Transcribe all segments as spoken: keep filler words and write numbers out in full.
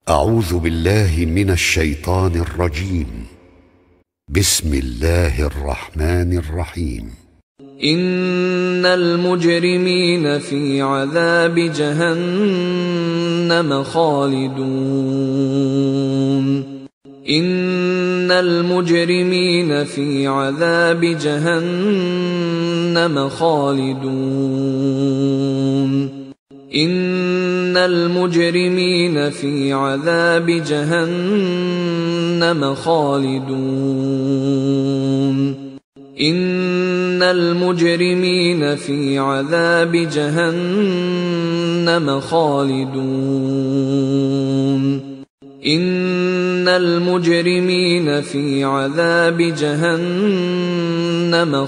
أعوذ بالله من الشيطان الرجيم. بسم الله الرحمن الرحيم. إن المجرمين في عذاب جهنم خالدون إن المجرمين في عذاب جهنم خالدون إن المجرمين في عذاب جهنم خالدون إن المجرمين في عذاب جهنم خالدون إن المجرمين في عذاب جهنم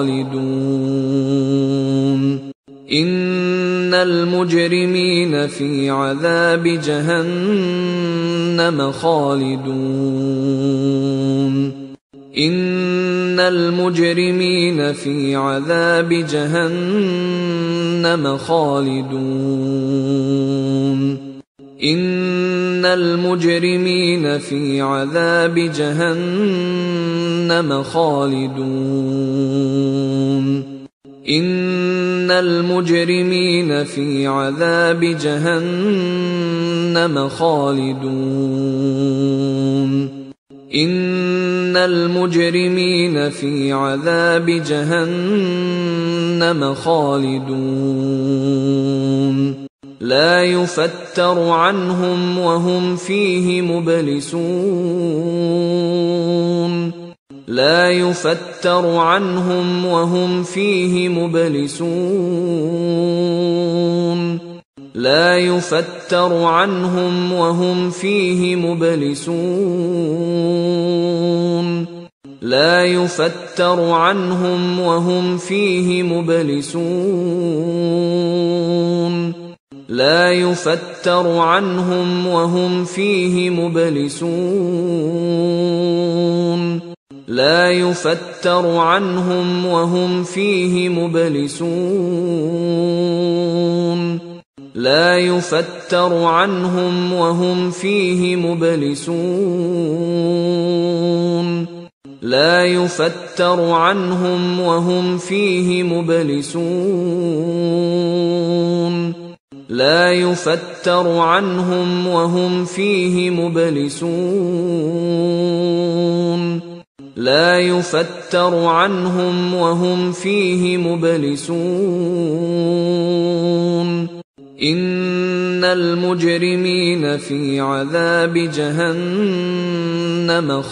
خالدون إن المجرمين في عذاب جهنم خالدون إن المجرمين في عذاب جهنم خالدون إن المجرمين في عذاب جهنم خالدون إن المجرمين في عذاب جهنم خالدون إن المجرمين في عذاب جهنم خالدون لا يفتر عنهم وهم فيه مبلسون لا يفتر عنهم وهم فيه مبلسون لا يفتر عنهم وهم فيه مبلسون لا يفتر عنهم وهم فيه مبلسون لا يفتر عنهم وهم فيه مبلسون لا يفتر عنهم وهم فيه مبلسون لا يفتر عنهم وهم فيه مبلسون لا يفتر عنهم وهم فيه مبلسون لا يفتر عنهم وهم فيه مبلسون لا يفتر عنهم وهم فيه مبلسون إن المجرمين في عذاب جهنم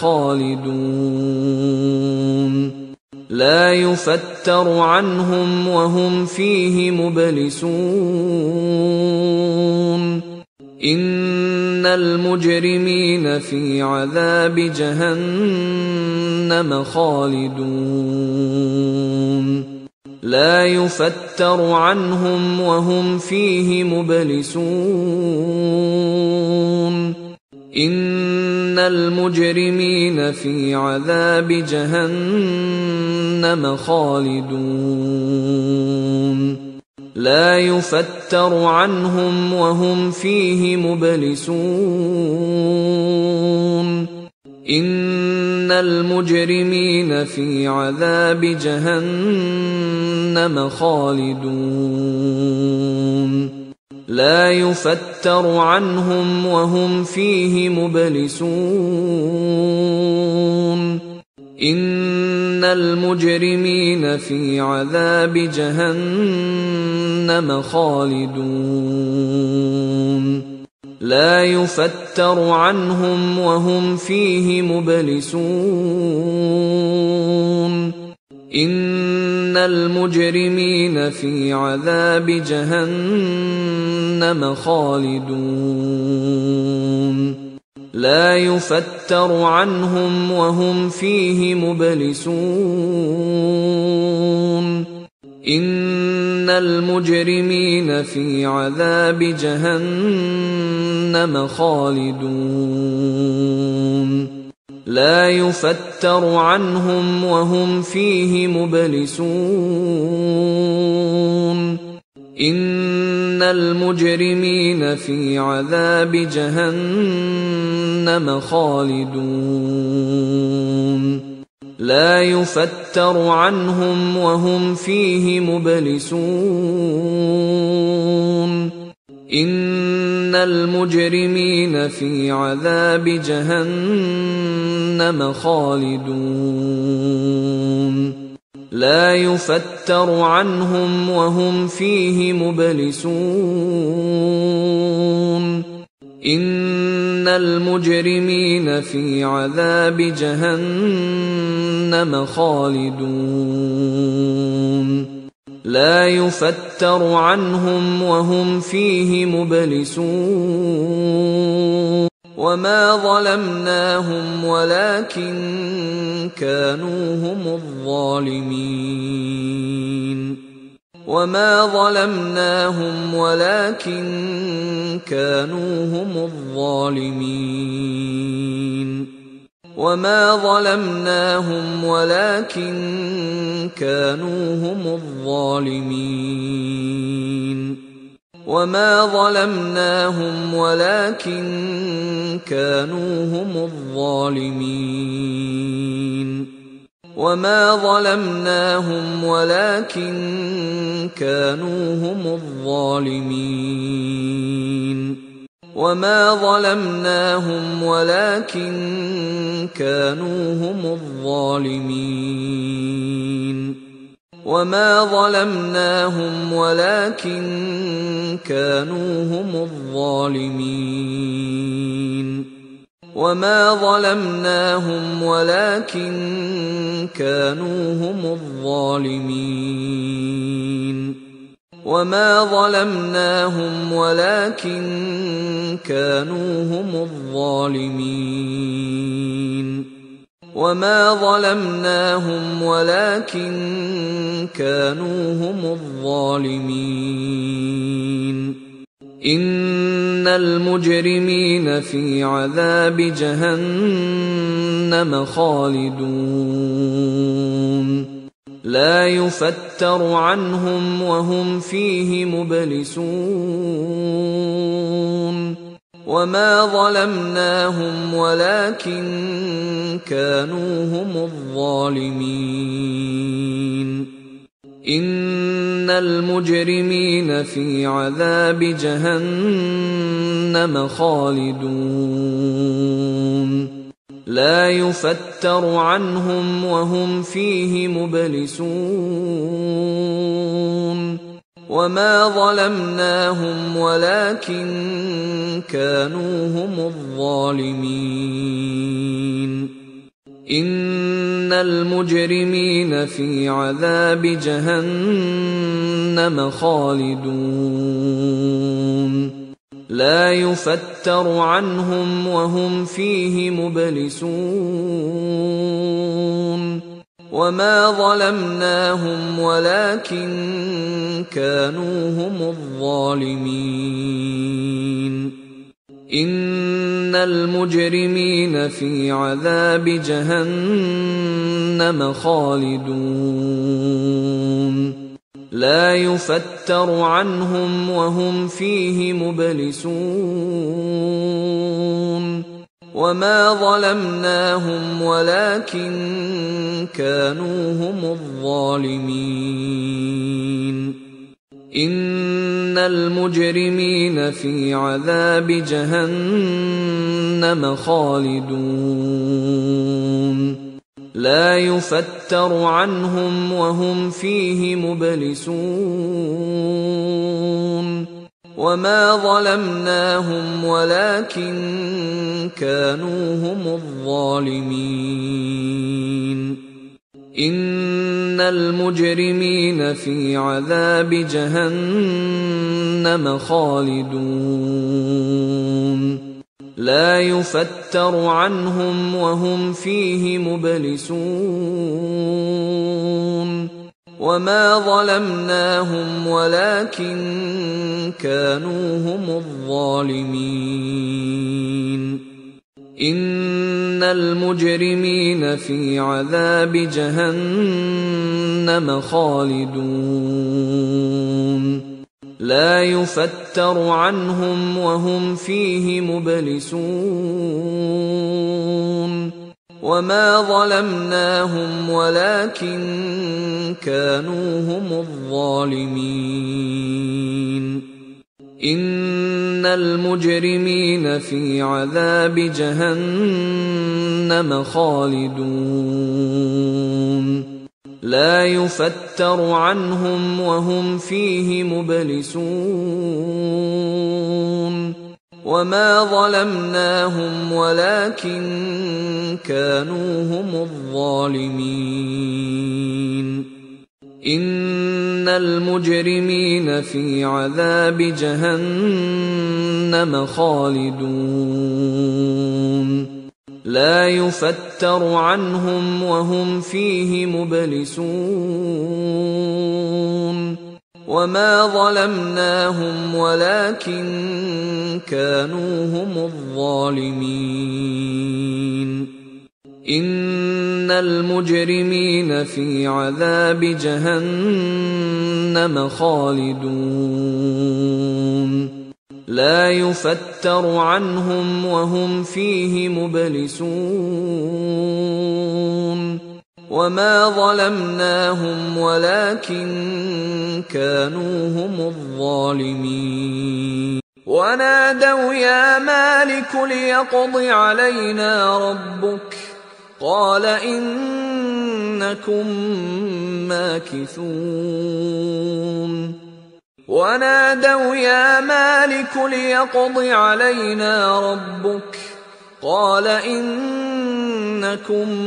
خالدون لا يفتر عنهم وهم فيه مبلسون إن المجرمين في عذاب جهنم خالدون لا يفتر عنهم وهم فيه مبلسون إن المجرمين في عذاب جهنم خالدون لا يفتر عنهم وهم فيه مبلسون إن المجرمين في عذاب جهنم خالدون لا يفتر عنهم وهم فيه مبلسون إن المجرمين في عذاب جهنم خالدون لا يفتر عنهم وهم فيه مبلسون إن المجرمين في عذاب جهنم خالدون لا يفتر عنهم وهم فيه مبلسون إن المجرمين في عذاب جهنم خالدون لا يفتر عنهم وهم فيه مبلسون إن المجرمين في عذاب جهنم خالدون لا يفتر عنهم وهم فيه مبلسون إن المجرمين في عذاب جهنم خالدون لا يفتر عنهم وهم فيه مبلسون إن المجرمين في عذاب جهنم خالدون لا يفتر عنهم وهم فيه مبلسون وما ظلمناهم ولكن كانوا هم الظالمين وما ظلمناهم ولكن كانوا هم الظالمين وما ظلمناهم ولكن كانوا هم الظالمين وما ظلمناهم ولكن كانوا هم الظالمين وما ظلمناهم ولكن كانوا هم الظالمين وما ظلمناهم ولكن كانوا هم الظالمين وما ظلمناهم ولكن كانوا هم الظالمين وما ظلمناهم ولكن كانوا هم الظالمين وما ظلمناهم ولكن كانوا هم الظالمين وما ظلمناهم ولكن كانوا هم الظالمين إن المجرمين في عذاب جهنم خالدون لا يفتر عنهم وهم فيه مبلسون وما ظلمناهم ولكن كانوا هم الظالمين إن المجرمين في عذاب جهنم خالدون لا يفتر عنهم وهم فيه مبلسون وما ظلمناهم ولكن كانوا هم الظالمين إن المجرمين في عذاب جهنم خالدون لا يفتر عنهم وهم فيه مبلسون وما ظلمناهم ولكن كانوا هم الظالمين إن المجرمين في عذاب جهنم خالدون لا يفتر عنهم وهم فيه مبلسون وما ظلمناهم ولكن كانوا هم الظالمين إن المجرمين في عذاب جهنم خالدون لا يفتر عنهم وهم فيه مبلسون وما ظلمناهم ولكن كانوا هم الظالمين إن المجرمين في عذاب جهنم خالدون لا يفتر عنهم وهم فيه مبلسون وما ظلمناهم ولكن كانوا هم الظالمين إن المجرمين في عذاب جهنم خالدون لا يفتر عنهم وهم فيه مبلسون وما ظلمناهم ولكن كانوا هم الظالمين إن المجرمين في عذاب جهنم خالدون لا يفتر عنهم وهم فيه مبلسون وما ظلمناهم ولكن كانوا هم الظالمين إن المجرمين في عذاب جهنم خالدون لا يفتر عنهم وهم فيه مبلسون وما ظلمناهم ولكن كانوا هم الظالمين إن المجرمين في عذاب جهنم خالدون لا يفتر عنهم وهم فيه مبلسون وما ظلمناهم ولكن كانوا هم الظالمين ونادوا يا مالك ليقض علينا ربك قال إنكم ماكثون ونادوا يا مالك ليقض علينا ربك قال إنكم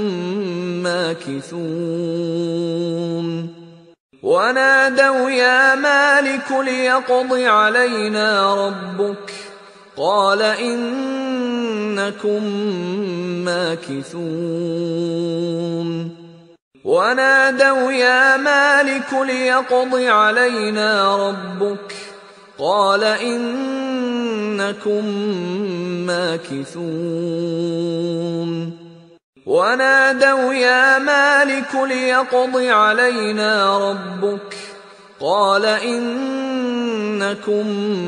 ماكثون ونادوا يا مالك ليقض علينا ربك قال إنكم ماكثون ونادوا يا مالك ليقض علينا ربك قال إنكم ماكثون ونادوا يا مالك ليقض علينا ربك قال إنكم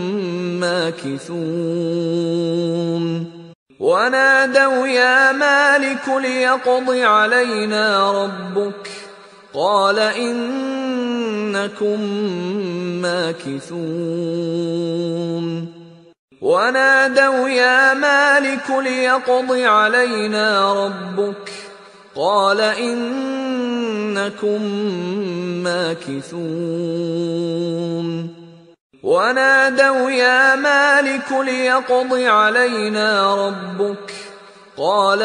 ماكثون ونادوا يا مالك ليقض علينا ربك قال إنكم ماكثون ونادوا يا مالك ليقض علينا ربك قال إنكم ماكثون ونادوا يا مالك ليقض علينا ربك قال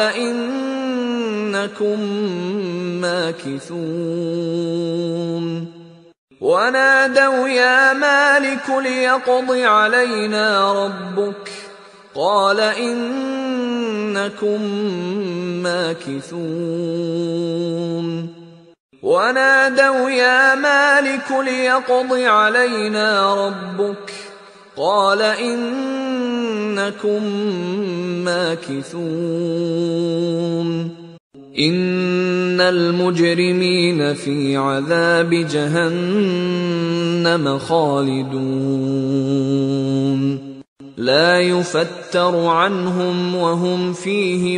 إنكم ماكثون ونادوا يا مالك ليقض علينا ربك قال إنكم ماكثون ونادوا يا مالك ليقض علينا ربك قال إنكم ماكثون إن المجرمين في عذاب جهنم خالدون لا يفتر عنهم وهم فيه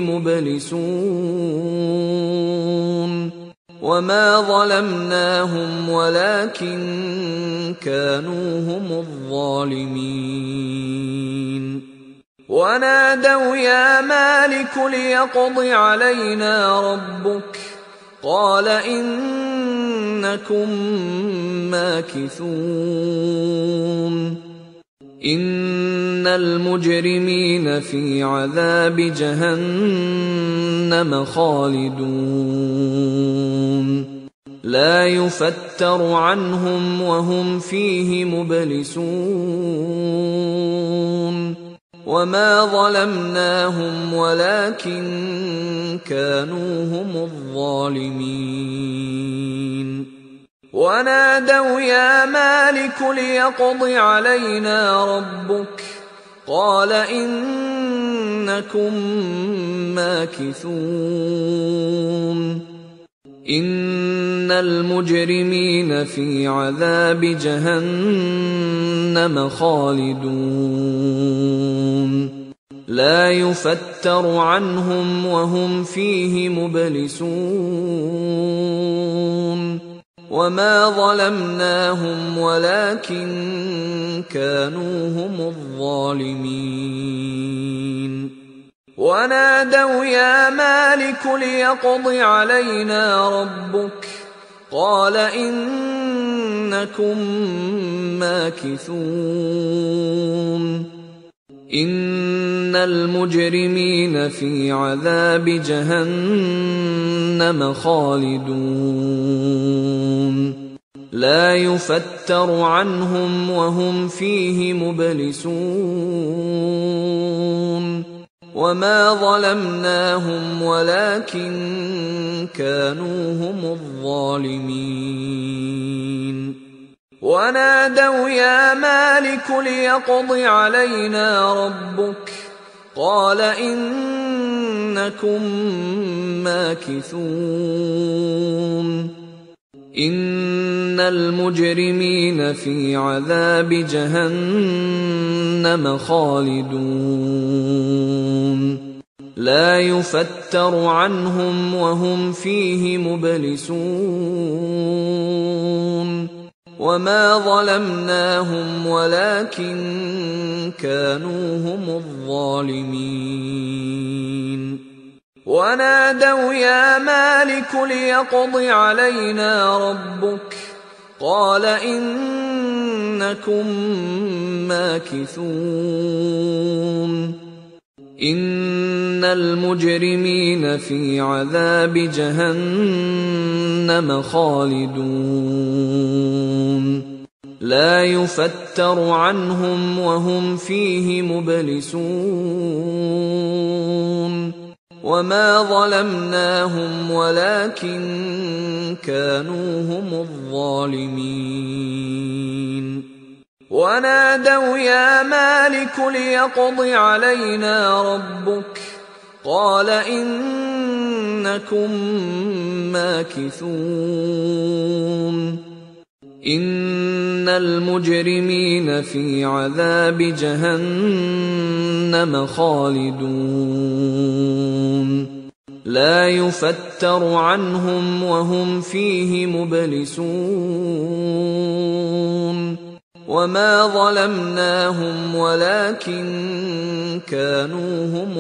مبلسون وما ظلمناهم ولكن كانوا هم الظالمين ونادوا يا مالك ليقض علينا ربك قال إنكم ماكثون إن المجرمين في عذاب جهنم خالدون لا يفتر عنهم وهم فيه مبلسون وما ظلمناهم ولكن كانوا هم الظالمين ونادوا يا مالك ليقض علينا ربك قال إنكم ماكثون إن المجرمين في عذاب جهنم خالدون لا يفتر عنهم وهم فيه مبلسون وما ظلمناهم ولكن كانوا هم الظالمين ونادوا يا مالك ليقض علينا ربك قال إنكم ماكثون إن المجرمين في عذاب جهنم خالدون لا يفتر عنهم وهم فيه مبلسون وما ظلمناهم ولكن كانوا هم الظالمين ونادوا يا مالك ليقض علينا ربك قال إنكم ماكثون إن المجرمين في عذاب جهنم خالدون لا يفتر عنهم وهم فيه مبلسون وما ظلمناهم ولكن كانوا هم الظالمين ونادوا يا مالك ليقض علينا ربك قال إنكم ماكثون إن المجرمين في عذاب جهنم خالدون لا يفتر عنهم وهم فيه مبلسون وما ظلمناهم ولكن كانوا هم الظالمين ونادوا يا مالك ليقض علينا ربك قال إنكم ماكثون إن المجرمين في عذاب جهنم خالدون لا يفتر عنهم وهم فيه مبلسون وما ظلمناهم ولكن كانوا هم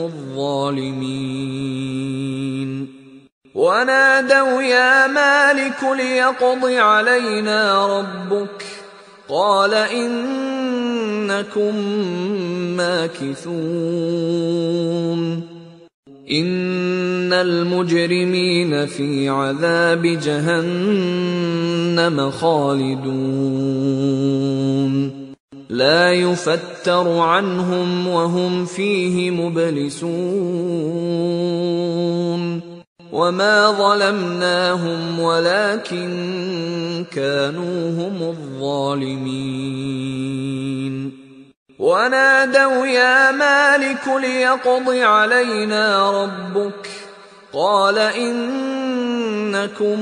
الظالمين ونادوا يا مالك ليقض علينا ربك قال إنكم ماكثون إن المجرمين في عذاب جهنم خالدون لا يفتر عنهم وهم فيه مبلسون وما ظلمناهم ولكن كانوا هم الظالمين ونادوا يا مالك ليقض علينا ربك قال إنكم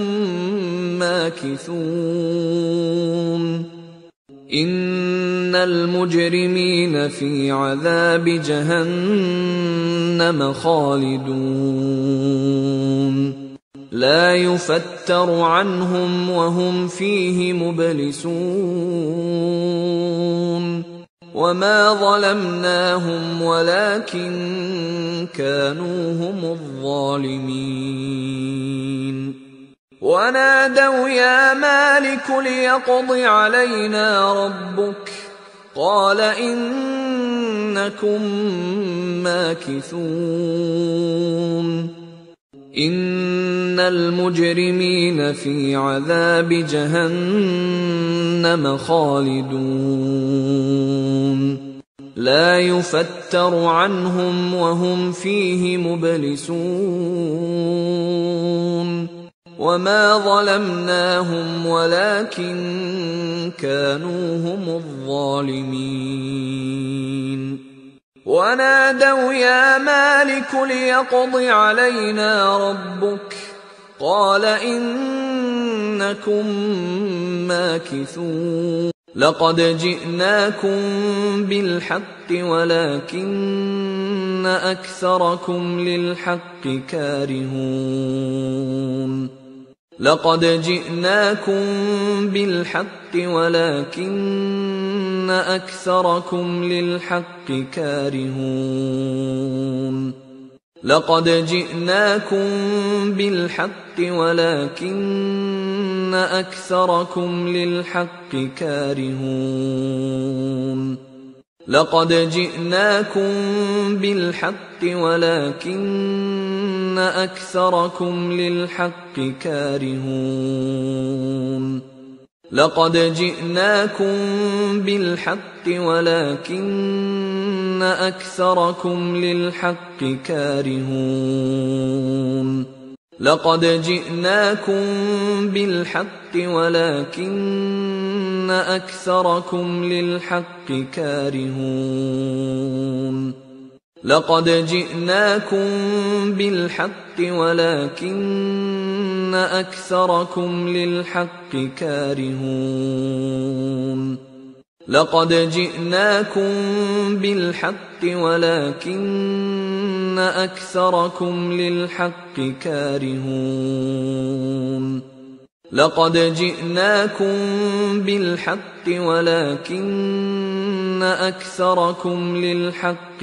ماكثون إن المجرمين في عذاب جهنم خالدون لا يفتر عنهم وهم فيه مبلسون وما ظلمناهم ولكن كانوا هم الظالمين ونادوا يا مالك ليقض علينا ربك قال إنكم ماكثون إن المجرمين في عذاب جهنم خالدون لا يفتر عنهم وهم فيه مبلسون وما ظلمناهم ولكن كانوا هم الظالمين ونادوا يا مالك ليقض علينا ربك قال إنكم ماكثون لقد جئناكم بالحق ولكن أكثركم للحق كارهون لقد جئناكم بالحق ولكن أكثركم للحق كارهون لقد جئناكم بالحق ولكن أكثركم للحق كارهون لقد جئناكم بالحق ولكن أكثركم للحق كارهون لقد جئناكم بالحق ولكن أكثركم للحق كارهون لقد جئناكم بالحق ولكن أكثركم للحق كارهون لقد جئناكم بالحق ولكن أكثركم للحق كارهون لقد جئناكم بالحق ولكن أكثركم للحق كارهون لقد جئناكم بالحق ولكن أكثركم للحق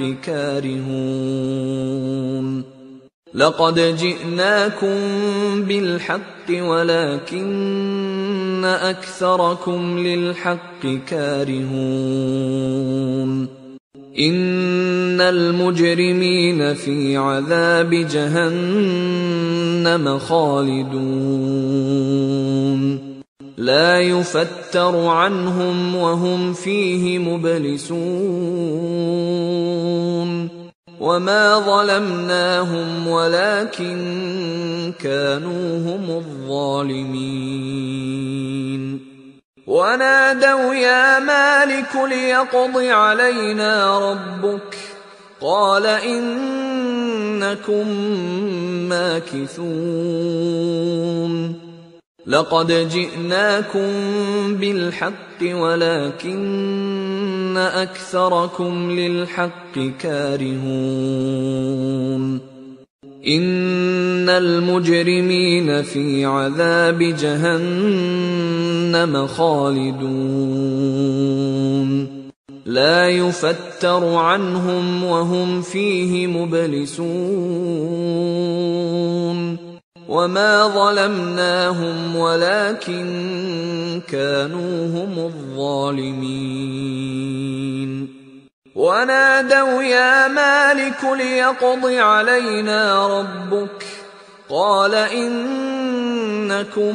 كارهون لقد جئناكم بالحق ولكن أكثركم للحق كارهون إن المجرمين في عذاب جهنم خالدون لا يفتر عنهم وهم فيه مبلسون وما ظلمناهم ولكن كانوا هم الظالمين ونادوا يا مالك ليقض علينا ربك قال إنكم ماكثون لقد جئناكم بالحق ولكن أكثركم للحق كارهون إن المجرمين في عذاب جهنم خالدون لا يفتر عنهم وهم فيه مبلسون وما ظلمناهم ولكن كانوا هم الظالمين ونادوا يا مالك ليقض علينا ربك قال إنكم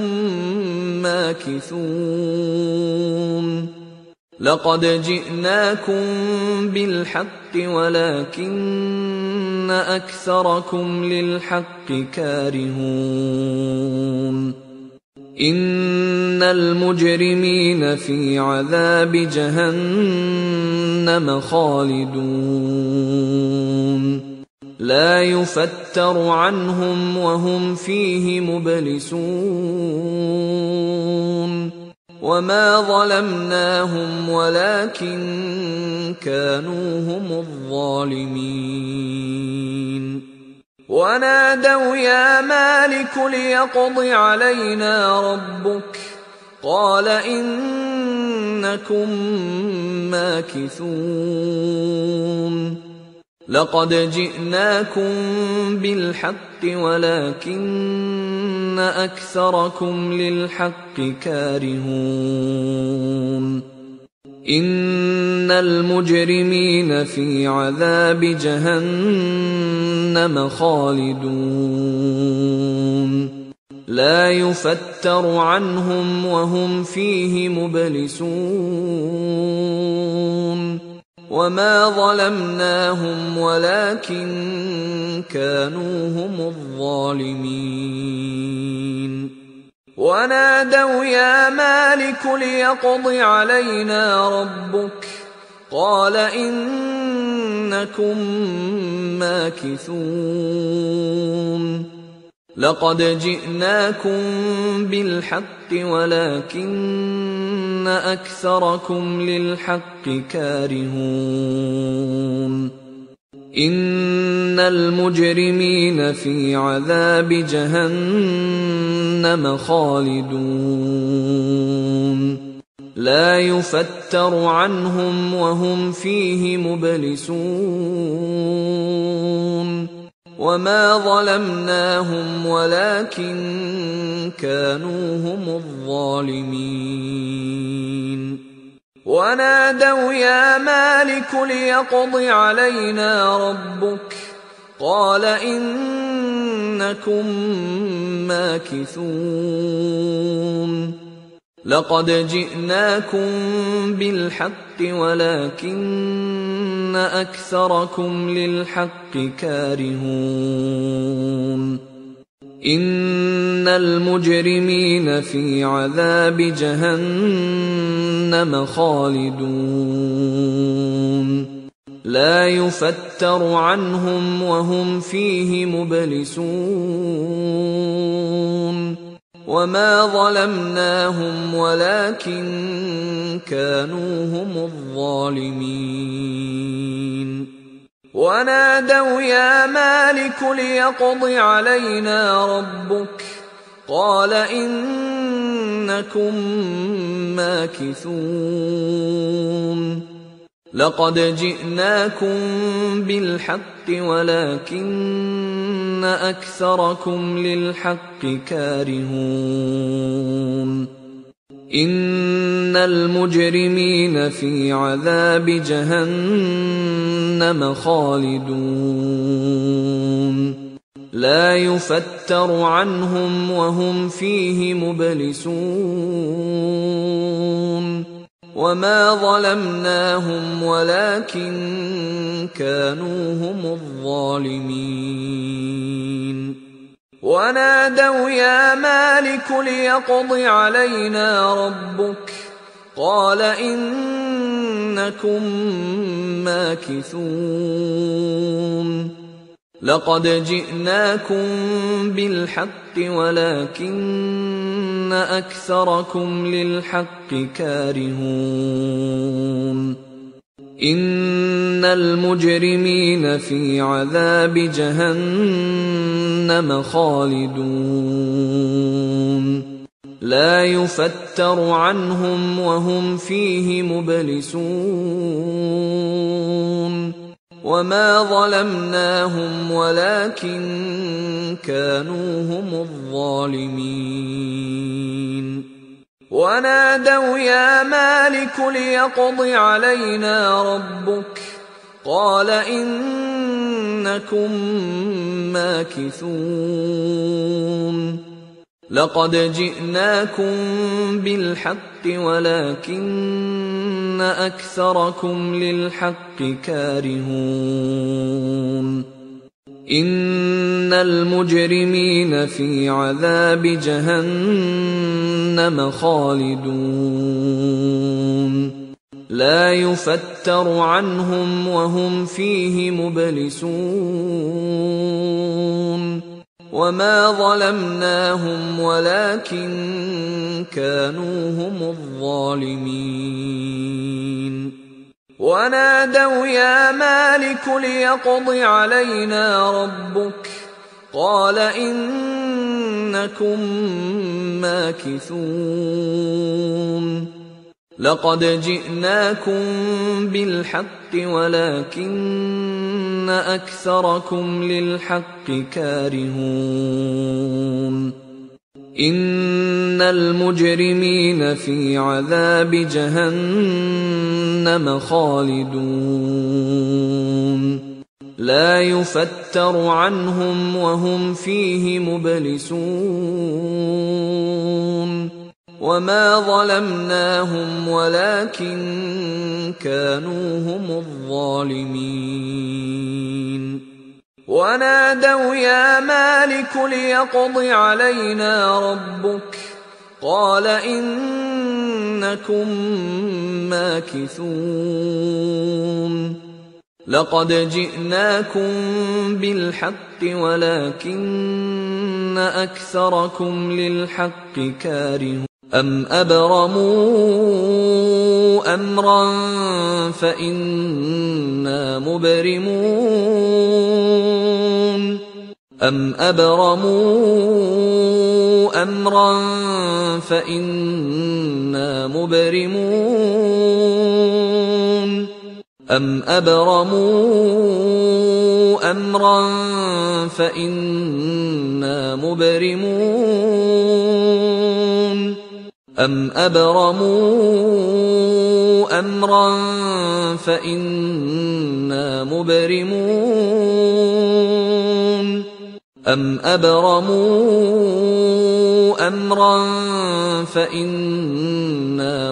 ماكثون لقد جئناكم بالحق ولكن أكثركم للحق كارهون إن المجرمين في عذاب جهنم خالدون لا يفتر عنهم وهم فيه مبلسون وما ظلمناهم ولكن كانوا هم الظالمين ونادوا يا مالك ليقض علينا ربك قال إنكم ماكثون لقد جئناكم بالحق ولكن أكثركم للحق كارهون إن المجرمين في عذاب جهنم خالدون لا يفتر عنهم وهم فيه مبلسون وما ظلمناهم ولكن كانوا هم الظالمين ونادوا يا مالك ليقض علينا ربك قال إنكم ماكثون لقد جئناكم بالحق ولكن أكثركم للحق كارهون إن المجرمين في عذاب جهنم خالدون لا يفتر عنهم وهم فيه مبلسون وما ظلمناهم ولكن كانوا هم الظالمين ونادوا يا مالك ليقض علينا ربك قال إنكم ماكثون لقد جئناكم بالحق ولكن أكثركم للحق كارهون إن المجرمين في عذاب جهنم خالدون لا يفتر عنهم وهم فيه مبلسون وما ظلمناهم ولكن كانوا هم الظالمين ونادوا يا مالك ليقض علينا ربك قال إنكم ماكثون لقد جئناكم بالحق ولكن أكثركم للحق كارهون إن المجرمين في عذاب جهنم خالدون لا يفتر عنهم وهم فيه مبلسون وما ظلمناهم ولكن كانوا هم الظالمين ونادوا يا مالك ليقض علينا ربك قال إنكم ماكثون لقد جئناكم بالحق ولكن أكثركم للحق كارهون إن المجرمين في عذاب جهنم خالدون لا يفتر عنهم وهم فيه مبلسون وما ظلمناهم ولكن كانوا هم الظالمين ونادوا يا مالك ليقض علينا ربك قال إنكم ماكثون لقد جئناكم بالحق ولكن أكثركم للحق كارهون إن المجرمين في عذاب جهنم خالدون لا يفتر عنهم وهم فيه مبلسون وما ظلمناهم ولكن كانوا هم الظالمين ونادوا يا مالك ليقض علينا ربك قال إنكم ماكثون لقد جئناكم بالحق ولكن أكثركم للحق كارهون إن المجرمين في عذاب جهنم خالدون لا يفتر عنهم وهم فيه مبلسون وما ظلمناهم ولكن كانوا هم الظالمين ونادوا يا مالك ليقض علينا ربك قال إنكم ماكثون لقد جئناكم بالحق ولكن أكثركم للحق كارهون أم أبرموا أمرا فإنا مبرمون أم أبرموا أمرا فإنا مبرمون أم أبرموا أمرا فإنا مبرمون أم أبرموا أمرا فإنا مبرمون أم أبرموا أمرا فإنا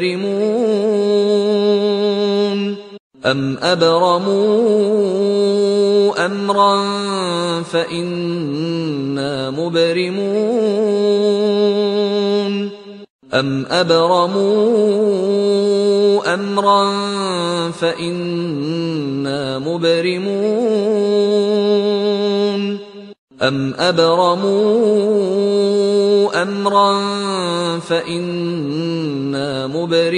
مبرمون أم أبرموا أمرا فإنا مبرمون أم أبرموا أمرا فإنا مبرمون أم أبرموا أمرا فإنا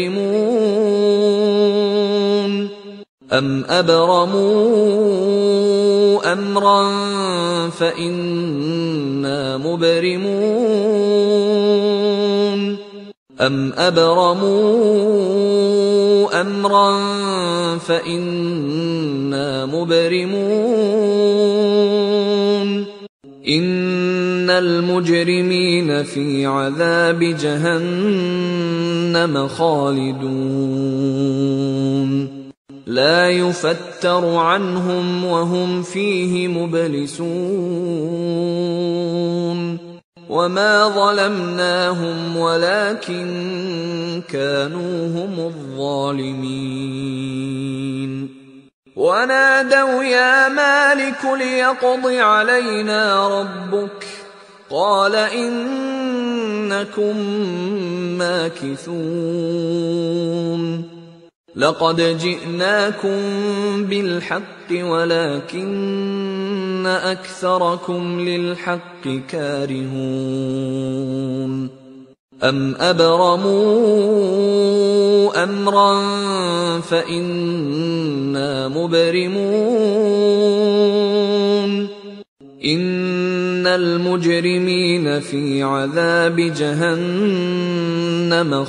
مبرمون أم أبرموا أمرا فإنا مبرمون أم أبرموا أمرا فإنا مبرمون إن المجرمين في عذاب جهنم خالدون لا يفتر عنهم وهم فيه مبلسون وما ظلمناهم ولكن كانوا هم الظالمين ونادوا يا مالك ليقض علينا ربك قال إنكم ماكثون لقد جئناكم بالحق ولكن أكثركم للحق كارهون أم أبرموا أمرا فإنا مبرمون إن المجرمين في عذاب جهنم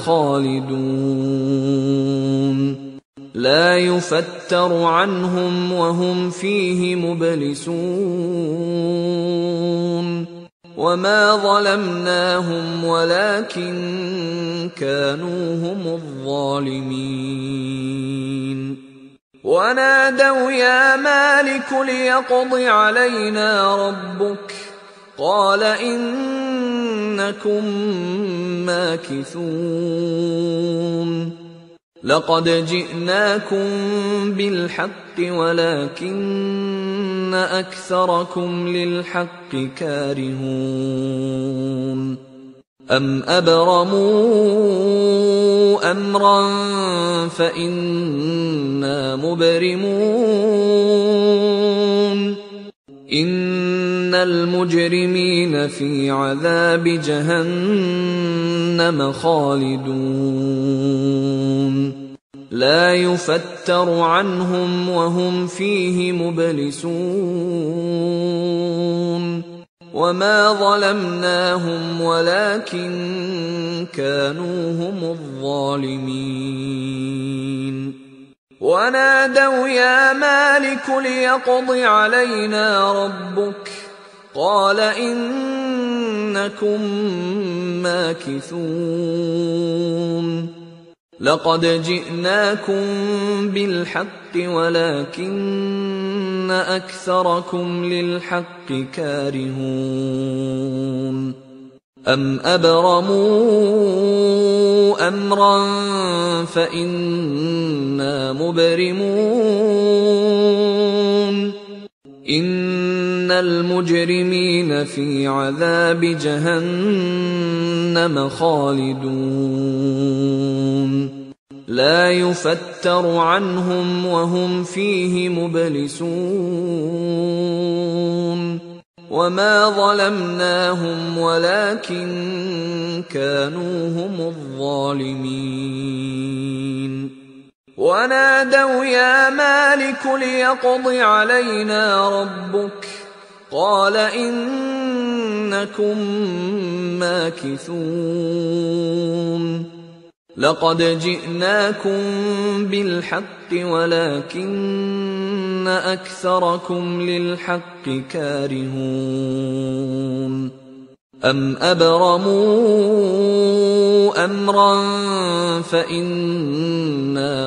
خالدون لا يفتر عنهم وهم فيه مبلسون وما ظلمناهم ولكن كانوا هم الظالمين ونادوا يا مالك ليقض علينا ربك قال إنكم ماكثون لقد جئناكم بالحق ولكن أكثركم للحق كارهون أم أبرموا أمرا فإنا مبرمون إن المجرمين في عذاب جهنم خالدون لا يفتر عنهم وهم فيه مبلسون وما ظلمناهم ولكن كانوا هم الظالمين ونادوا يا مالك ليقض علينا ربك قال إنكم ماكثون لقد جئناكم بالحق ولكن أكثركم للحق كارهون أم أبرموا أمرا فإنا مبرمون إن المجرمين في عذاب جهنم خالدون لا يفتر عنهم وهم فيه مبلسون وما ظلمناهم ولكن كانوا هم الظالمين ونادوا يا مالك ليقض علينا ربك قال إنكم ماكثون لقد جئناكم بالحق ولكن أكثركم للحق كارهون أم أبرموا أمرا فإنا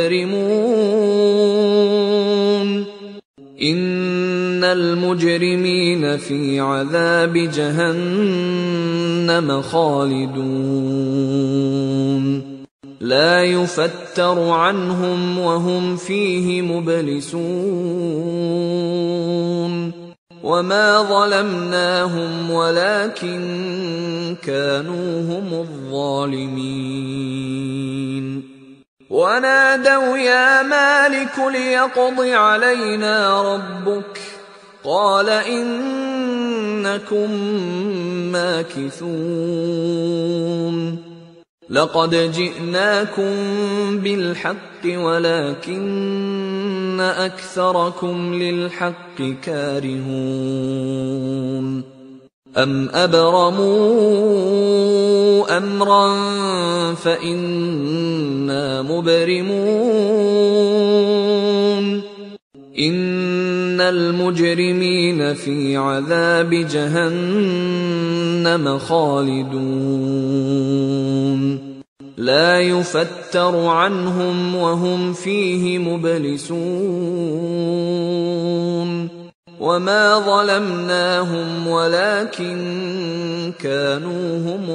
مبرمون إن المجرمين في عذاب جهنم خالدون لا يفتر عنهم وهم فيه مبلسون وما ظلمناهم ولكن كانوا هم الظالمين ونادوا يا مالك ليقض علينا ربك قال إنكم ماكثون لقد جئناكم بالحق ولكن أكثركم للحق كارهون أم أبرموا أمرا فإنا مبرمون إن المجرمين في عذاب جهنم خالدون لا يفتر عنهم وهم فيه مبلسون وما ظلمناهم ولكن كانوا هم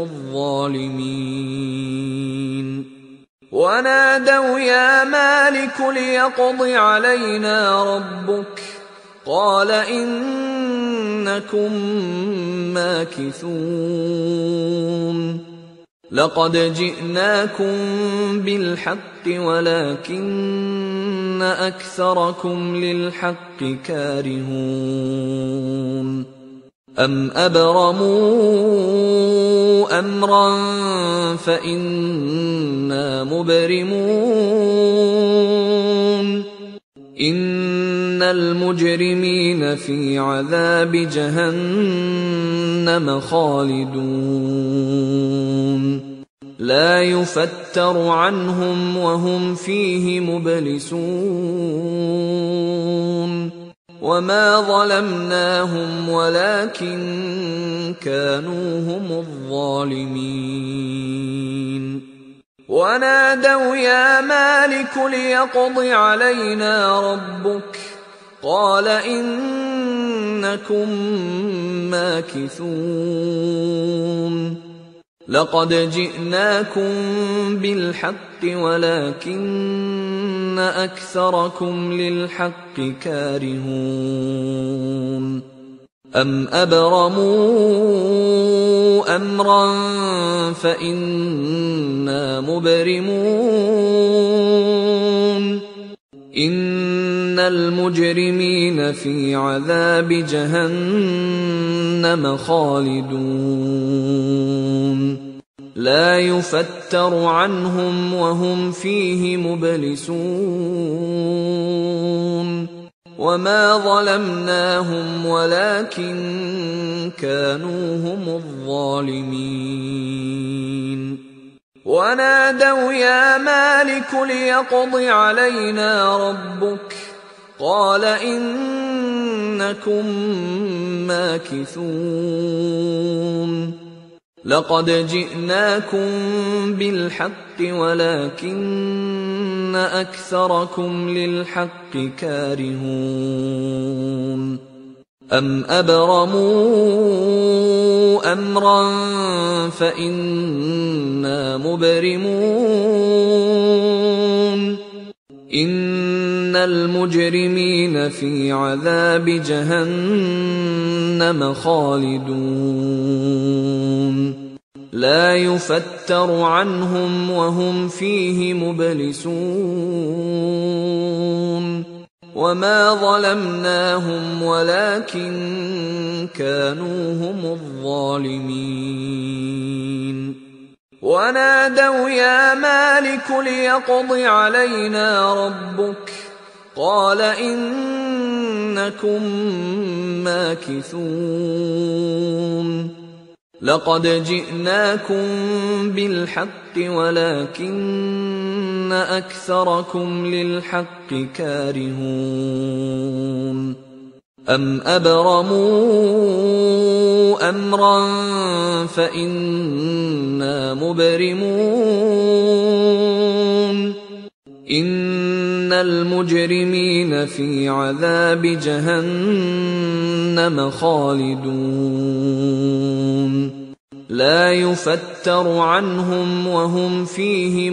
الظالمين ونادوا يا مالك ليقض علينا ربك قال إنكم ماكثون لقد جئناكم بالحق ولكن أكثركم للحق كارهون أم أبرموا أمرا فإنا مبرمون إن المجرمين في عذاب جهنم خالدون لا يفتر عنهم وهم فيه مبلسون وما ظلمناهم ولكن كانوا هم الظالمين ونادوا يا مالك ليقض علينا ربك قال إنكم ماكثون لقد جئناكم بالحق ولكن أكثركم للحق كارهون أم أبرموا أمرا فإنا مبرمون إن المجرمين في عذاب جهنم خالدون لا يفتر عنهم وهم فيه مبلسون وما ظلمناهم ولكن كانوا هم الظالمين ونادوا يا مالك ليقض علينا ربك قال إنكم ماكثون لقد جئناكم بالحق ولكن أكثركم للحق كارهون أم أبرموا أمرا فإنا مبرمون إن المجرمين في عذاب جهنم خالدون لا يفتر عنهم وهم فيه مبلسون وما ظلمناهم ولكن كانوا هم الظالمين ونادوا يا مالك ليقض علينا ربك قال إنكم ماكثون لقد جئناكم بالحق ولكن أكثركم للحق كارهون أم أبرموا أمرا فإنا مبرمون إن المجرمين في عذاب جهنم خالدون لا يفتر عنهم وهم فيه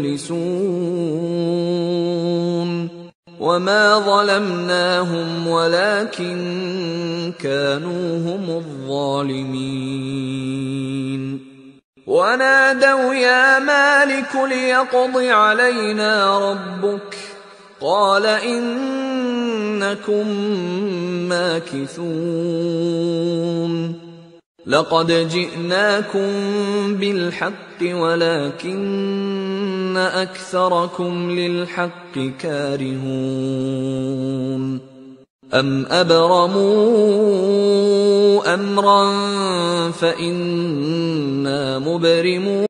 مبلسون وما ظلمناهم ولكن كانوا هم الظالمين ونادوا يا مالك ليقض علينا ربك قال إنكم ماكثون لقد جئناكم بالحق ولكن أكثركم للحق كارهون أم أبرموا أمرا فإنا مبرمون